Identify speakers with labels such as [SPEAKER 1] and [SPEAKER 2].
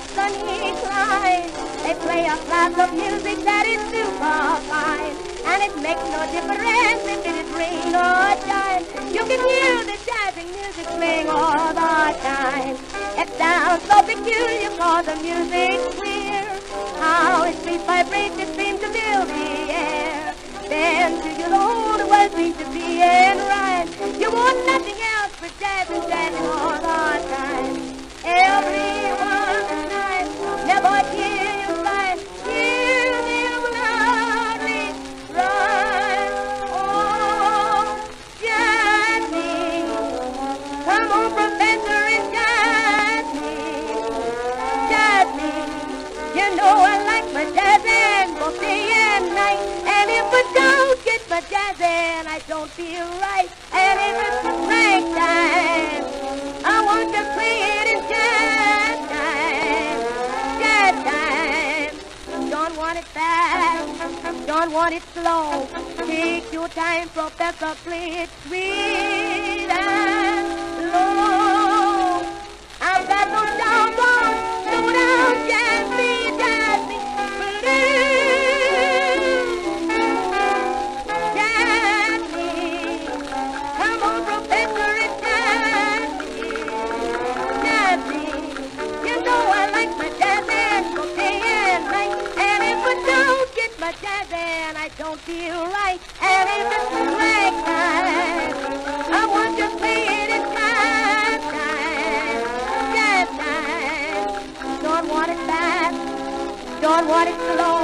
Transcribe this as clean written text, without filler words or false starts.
[SPEAKER 1] that's uninclined. They play a class of music that is super fine, and it makes no difference if it is rain or shine. You can hear the jazzing music playing all the time. It sounds so peculiar for the music's clear. How its sweet vibrations seem to fill the air. Then to you the whole world seems to be in rhyme. You want nothing else but jazzing, jazzing all the time. Everyone tonight never hear you sigh. Hear them loudly rhyme. Oh, jazz me. Come on, professor, and jazz me. Jazz me. You know I like my jazzing both day and night. And if I don't get my jazzing, I don't feel right. And if it's the break time, I want to play it in jazz time. Jazz time. Don't want it fast, don't want it slow. Take your time, Professor, play it sweet and slow. I've got no down, slow down, jazz me, jazz me. Jazz me. Come on, Professor, and jazz me. Jazz me. You know I like my jazzing both day and night. And if I don't get my jazzing, I don't feel right. And if it's break time, I want to play it in jazz time. Jazz time. Don't want it fast, don't want it slow.